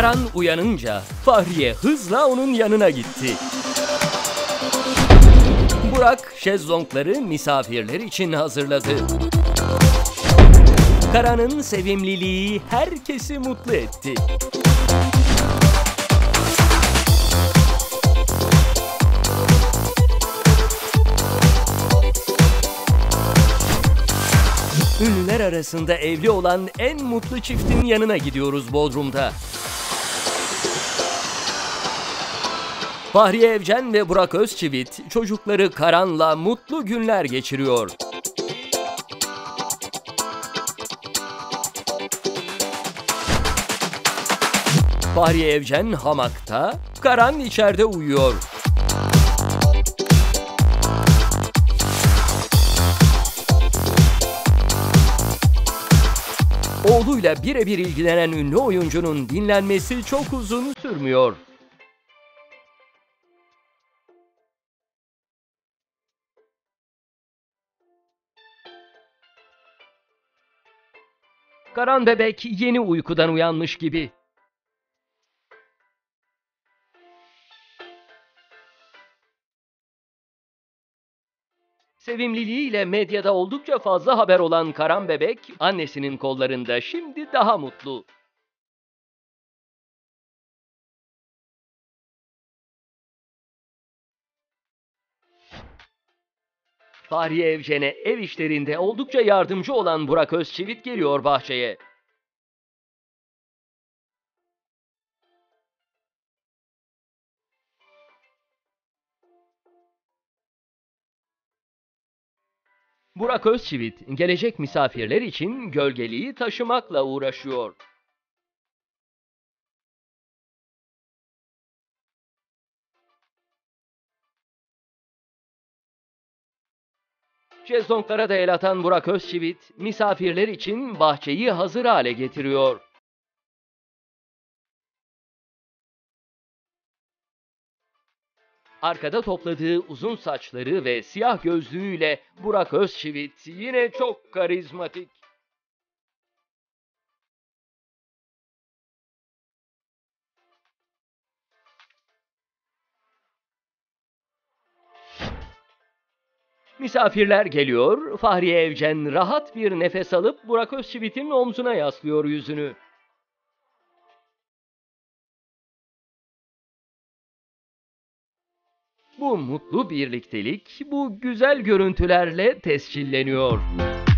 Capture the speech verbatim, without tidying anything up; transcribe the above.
Karan uyanınca Fahriye hızla onun yanına gitti. Burak şezlongları misafirler için hazırladı. Karan'ın sevimliliği herkesi mutlu etti. Ünlüler arasında evli olan en mutlu çiftin yanına gidiyoruz Bodrum'da. Fahriye Evcen ve Burak Özçivit çocukları Karan'la mutlu günler geçiriyor. Fahriye Evcen hamakta, Karan içeride uyuyor. Oğluyla birebir ilgilenen ünlü oyuncunun dinlenmesi çok uzun sürmüyor. Karan bebek yeni uykudan uyanmış gibi. Sevimliliğiyle medyada oldukça fazla haber olan Karan bebek, annesinin kollarında şimdi daha mutlu. Fahriye Evcen'e ev işlerinde oldukça yardımcı olan Burak Özçivit geliyor bahçeye. Burak Özçivit, gelecek misafirler için gölgeliği taşımakla uğraşıyor. Şezlonglara da el atan Burak Özçivit, misafirler için bahçeyi hazır hale getiriyor. Arkada topladığı uzun saçları ve siyah gözlüğüyle Burak Özçivit yine çok karizmatik. Misafirler geliyor, Fahriye Evcen rahat bir nefes alıp Burak Özçivit'in omzuna yaslıyor yüzünü. Bu mutlu birliktelik bu güzel görüntülerle tescilleniyor.